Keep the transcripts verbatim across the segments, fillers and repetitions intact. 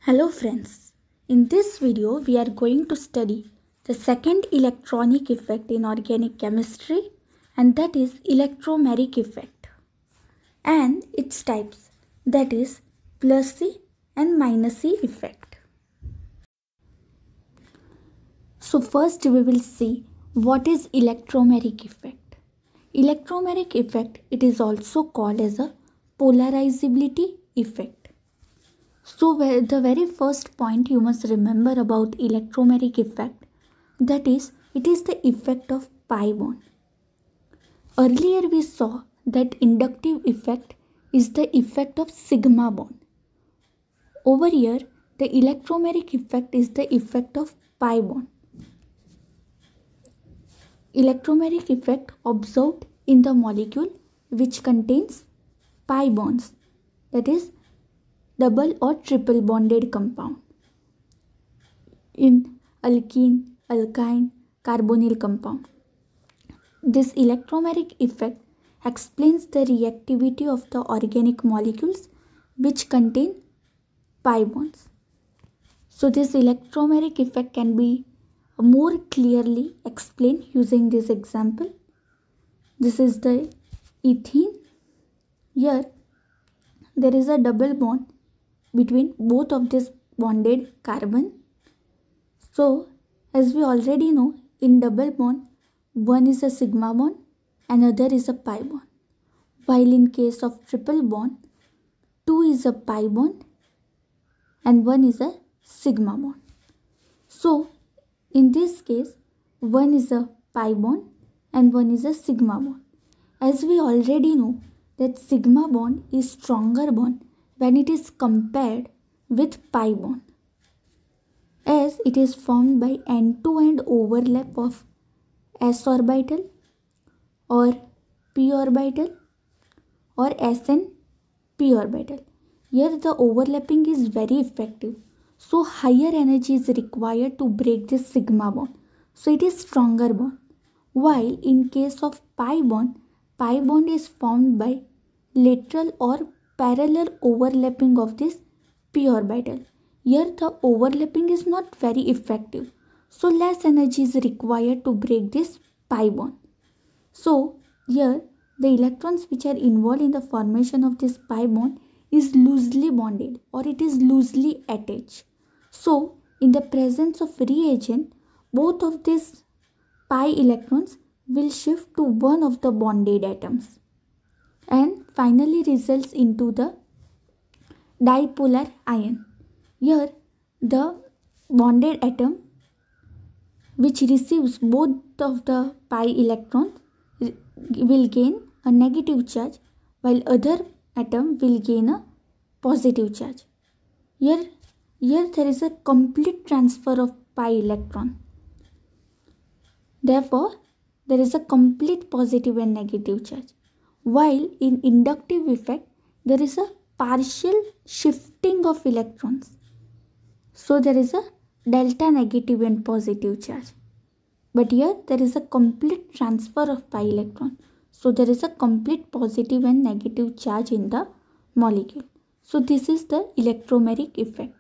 Hello friends, in this video we are going to study the second electronic effect in organic chemistry, and that is electromeric effect and its types, that is plus C and minus C effect. So first we will see what is electromeric effect. Electromeric effect, it is also called as a polarizability effect. So the very first point you must remember about electromeric effect, that is it is the effect of pi bond. Earlier we saw that inductive effect is the effect of sigma bond. Over here the electromeric effect is the effect of pi bond. Electromeric effect observed in the molecule which contains pi bonds, that is double or triple bonded compound. In alkene, alkyne, carbonyl compound. This electromeric effect explains the reactivity of the organic molecules which contain pi bonds. So this electromeric effect can be more clearly explained using this example. This is the ethene. Here there is a double bond between both of this bonded carbon. So as we already know, in double bond one is a sigma bond, another is a pi bond, while in case of triple bond two is a pi bond and one is a sigma bond. So in this case one is a pi bond and one is a sigma bond. As we already know that sigma bond is stronger bond when it is compared with pi bond, as it is formed by end-to-end overlap of s orbital or p orbital or s and p orbital. Here the overlapping is very effective, so higher energy is required to break this sigma bond, so it is stronger bond. While in case of pi bond, pi bond is formed by lateral or parallel overlapping of this p orbital. Here the overlapping is not very effective, so less energy is required to break this pi bond. So here the electrons which are involved in the formation of this pi bond is loosely bonded or it is loosely attached. So in the presence of reagent, both of these pi electrons will shift to one of the bonded atoms and finally results into the dipolar ion. Here the bonded atom which receives both of the pi electrons will gain a negative charge, while other atom will gain a positive charge. Here, here there is a complete transfer of pi electron. Therefore, there is a complete positive and negative charge. While in inductive effect, there is a partial shifting of electrons. So there is a delta negative and positive charge. But here there is a complete transfer of pi electron. So there is a complete positive and negative charge in the molecule. So this is the electromeric effect.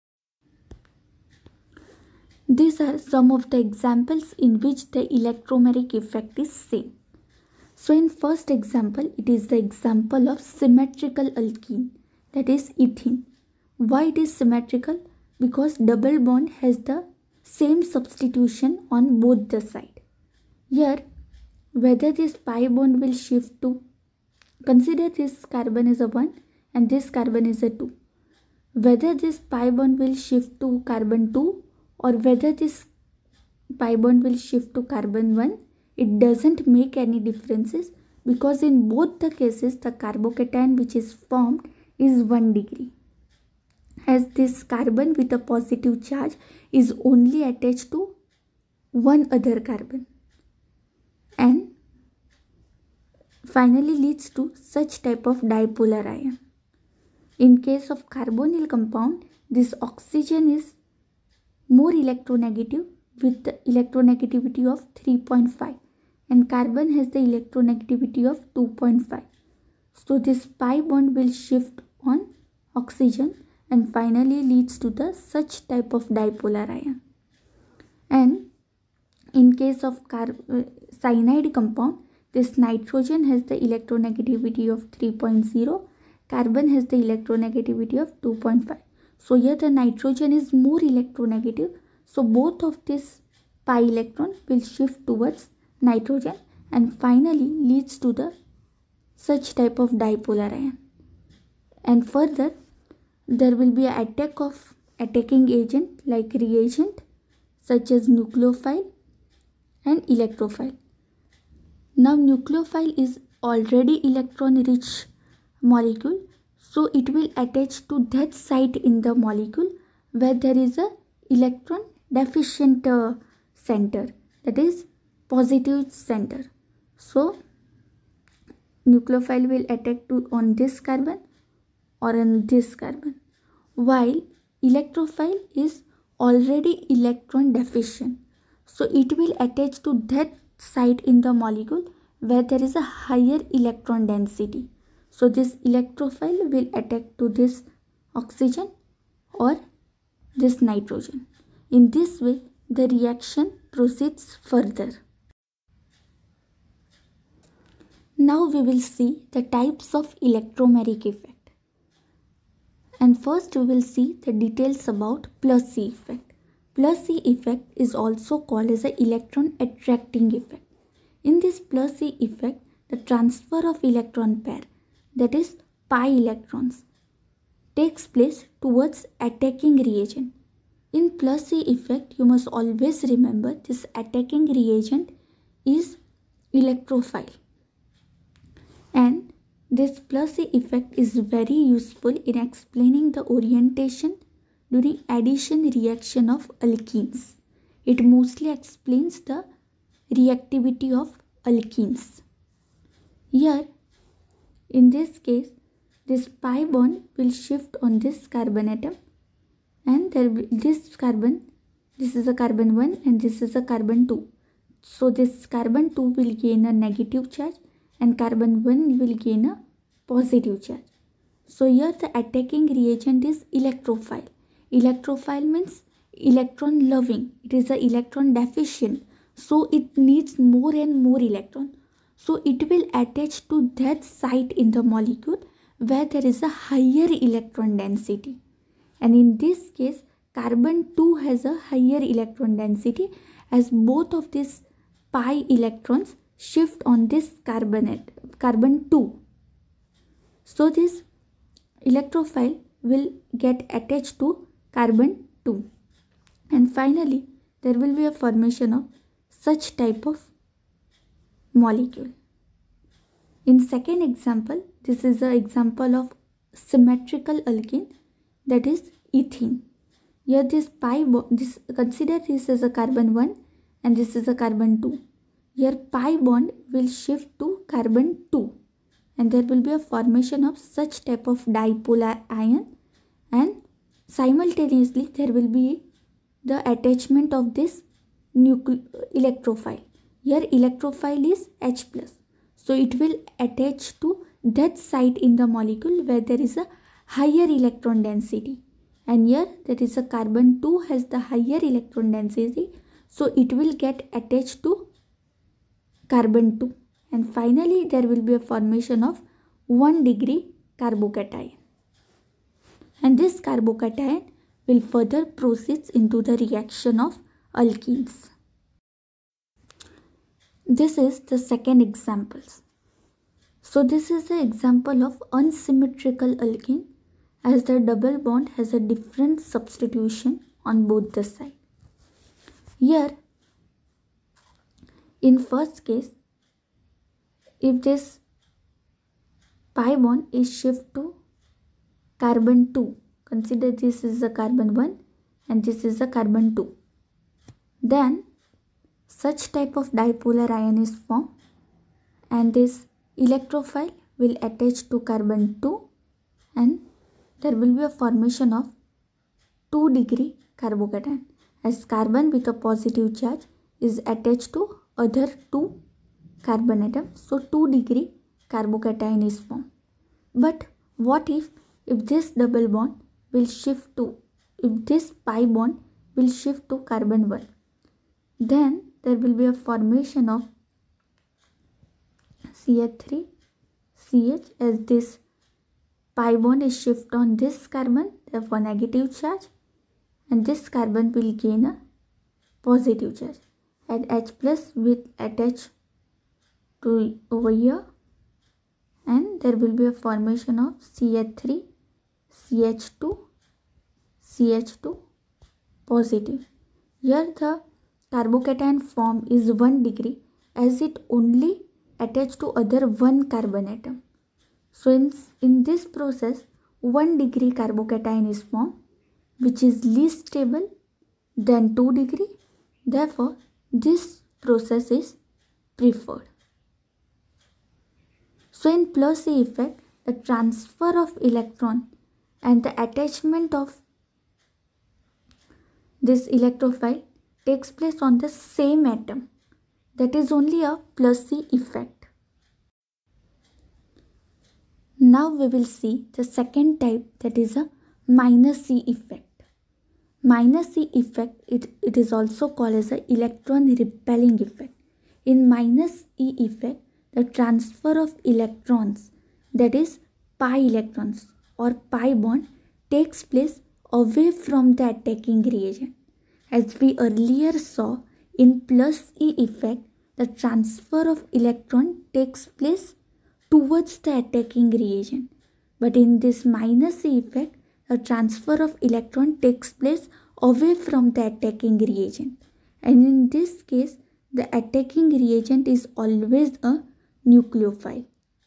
These are some of the examples in which the electromeric effect is seen. So in first example, it is the example of symmetrical alkene, that is ethene. Why it is symmetrical? Because double bond has the same substitution on both the side. Here, whether this pi bond will shift to, consider this carbon is a one and this carbon is a two. Whether this pi bond will shift to carbon two or whether this pi bond will shift to carbon one, it doesn't make any differences, because in both the cases the carbocation which is formed is one degree, as this carbon with a positive charge is only attached to one other carbon and finally leads to such type of dipolar ion. In case of carbonyl compound, this oxygen is more electronegative with the electronegativity of three point five and carbon has the electronegativity of two point five. So this pi bond will shift on oxygen and finally leads to the such type of dipolar ion. And in case of car- uh, cyanide compound, this nitrogen has the electronegativity of three point zero, carbon has the electronegativity of two point five. So here the nitrogen is more electronegative, so both of this pi electron will shift towards nitrogen and finally leads to the such type of dipolar ion. And further, there will be an attack of attacking agent like reagent such as nucleophile and electrophile. Now nucleophile is already electron rich molecule, so it will attach to that site in the molecule where there is a electron deficient uh, center, that is positive center. So nucleophile will attack to on this carbon or on this carbon, while electrophile is already electron deficient, so it will attach to that site in the molecule where there is a higher electron density. So this electrophile will attack to this oxygen or this nitrogen. In this way the reaction proceeds further. Now we will see the types of electromeric effect. And first we will see the details about plus C effect. Plus C effect is also called as an electron attracting effect. In this plus C effect, the transfer of electron pair, that is pi electrons, takes place towards attacking reagent. In plus C effect, you must always remember this attacking reagent is electrophile. And this plus C effect is very useful in explaining the orientation during addition reaction of alkenes. It mostly explains the reactivity of alkenes. Here, in this case, this pi bond will shift on this carbon atom, and there will, this carbon, this is a carbon one and this is a carbon two. So this carbon two will gain a negative charge and carbon one will gain a positive charge. So here the attacking reagent is electrophile. Electrophile means electron loving. It is a electron deficient, so it needs more and more electron. So it will attach to that site in the molecule where there is a higher electron density. And in this case, carbon two has a higher electron density as both of these pi electrons shift on this carbon, carbon two. So this electrophile will get attached to carbon two, and finally there will be a formation of such type of molecule. In second example, this is an example of symmetrical alkene, that is ethene. Here this pi bond, this consider this as a carbon one and this is a carbon two. Here pi bond will shift to carbon two and there will be a formation of such type of dipolar ion, and simultaneously there will be the attachment of this nucle electrophile. Here electrophile is H plus, so it will attach to that site in the molecule where there is a higher electron density, and here there is a carbon two has the higher electron density, so it will get attached to carbon two, and finally there will be a formation of one degree carbocation. And this carbocation will further proceed into the reaction of alkenes. This is the second example. So this is the example of unsymmetrical alkene, as the double bond has a different substitution on both the sides. Here, in first case, if this pi bond is shift to carbon two, consider this is a carbon one and this is a carbon two, then such type of dipolar ion is formed and this electrophile will attach to carbon two and there will be a formation of two degree carbocation, as carbon with a positive charge is attached to other two carbon atoms, so two degree carbocation is formed. But what if if this double bond will shift to, if this pi bond will shift to carbon one, then there will be a formation of C H three C H, as this pi bond is shift on this carbon, therefore negative charge, and this carbon will gain a positive charge, and H plus will attach to over here, and there will be a formation of C H three C H two C H two positive. Here the carbocation form is one degree, as it only attached to other one carbon atom. So in, in this process, one degree carbocation is formed, which is least stable than two degree. Therefore, this process is preferred. So in plus E effect, the transfer of electron and the attachment of this electrophile takes place on the same atom. That is only a plus C effect. Now we will see the second type, that is a minus C effect. Minus C effect, it, it is also called as a electron repelling effect. In minus E effect, the transfer of electrons, that is pi electrons or pi bond, takes place away from the attacking reagent. As we earlier saw, in plus E effect, the transfer of electron takes place towards the attacking reagent. But in this minus E effect, the transfer of electron takes place away from the attacking reagent. And in this case, the attacking reagent is always a nucleophile.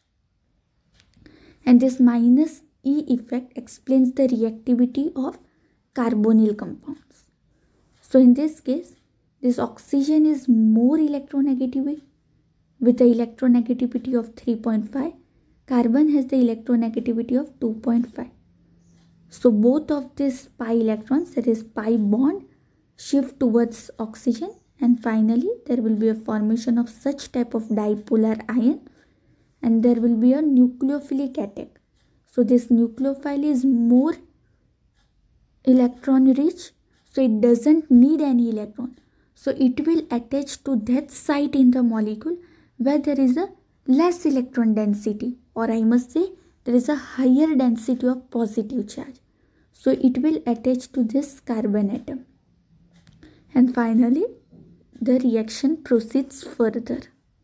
And this minus E effect explains the reactivity of carbonyl compounds. So in this case, this oxygen is more electronegative with the electronegativity of three point five. Carbon has the electronegativity of two point five. So both of these pi electrons, that is pi bond, shift towards oxygen, and finally there will be a formation of such type of dipolar ion, and there will be a nucleophilic attack. So this nucleophile is more electron rich, so it doesn't need any electron. So it will attach to that site in the molecule where there is a less electron density, or I must say there is a higher density of positive charge. So it will attach to this carbon atom. And finally, the reaction proceeds further.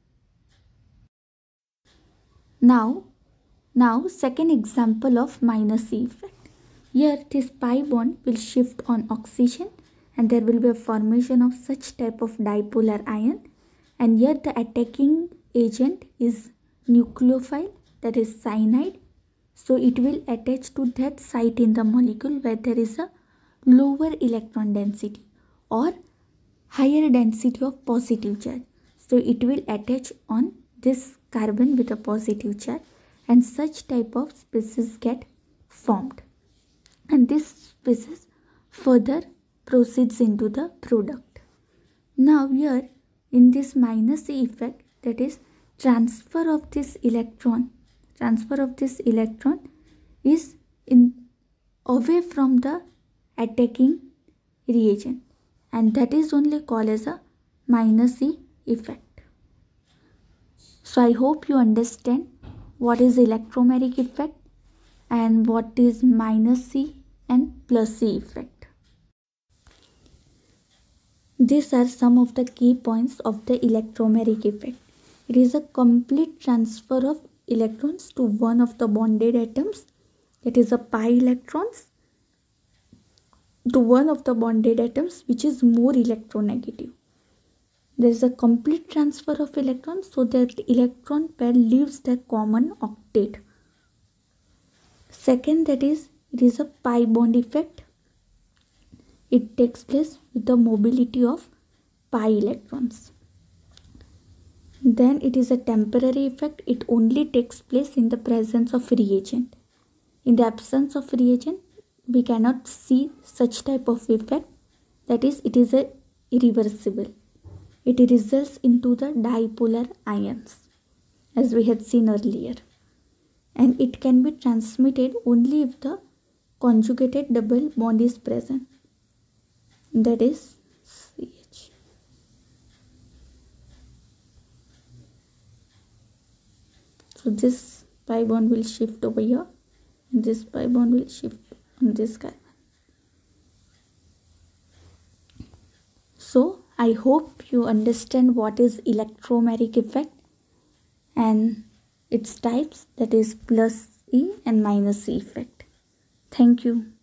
Now, now second example of minus E effect. Here this pi bond will shift on oxygen, and there will be a formation of such type of dipolar ion, and here the attacking agent is nucleophile, that is cyanide. So it will attach to that site in the molecule where there is a lower electron density or higher density of positive charge. So it will attach on this carbon with a positive charge, and such type of species get formed, and this species further proceeds into the product. Now here in this minus E effect, that is transfer of this electron, transfer of this electron is in away from the attacking reagent, and that is only called as a minus E effect. So I hope you understand what is electromeric effect and what is minus C and plus C effect. These are some of the key points of the electromeric effect. It is a complete transfer of electrons to one of the bonded atoms, that is a pi electrons, to one of the bonded atoms which is more electronegative. There is a complete transfer of electrons, so that electron pair leaves the common octet. Second, that is it is a pi bond effect. It takes place with the mobility of pi electrons. Then it is a temporary effect. It only takes place in the presence of reagent. In the absence of reagent, we cannot see such type of effect. That is, it is a irreversible. It results into the dipolar ions, as we had seen earlier. And it can be transmitted only if the conjugated double bond is present, that is C H. So this pi bond will shift over here and this pi bond will shift on this carbon. So I hope you understand what is electromeric effect and its types, that is plus E and minus E effect. Thank you.